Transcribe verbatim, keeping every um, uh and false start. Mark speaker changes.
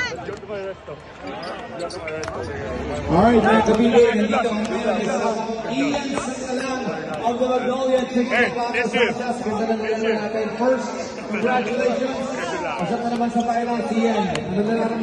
Speaker 1: Alright, mga kabigay, nandito ang ngayon sa Ian Sangalan of the Magnolia Chicken Plaza Success. Ganda na naman natin. First, congratulations. Pasok na naman sa final si Ian.